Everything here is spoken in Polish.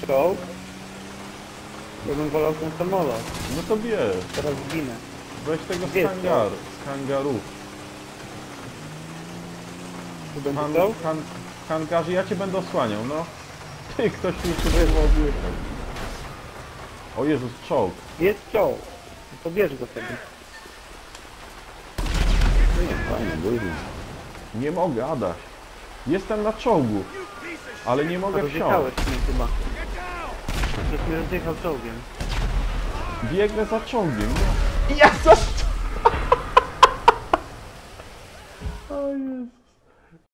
czołg? Ja bym wolał ten samolot. No to bierz. Teraz zginę. Weź tego Gdzie jest z hangaru. Tu będzie czołg? W hangarze ja cię będę osłaniał, no. Ty, ktoś mi się wyłowił. O Jezus, czołg. Jest czołg. No to bierz go sobie. Fajnie, duży. Nie mogę, Adaś. Jestem na czołgu. Ale nie mogę wsiąść. Rozjechałeś mnie chyba. Przecież mnie rozjechał czołgiem. Biegnę za czołgiem. Ja za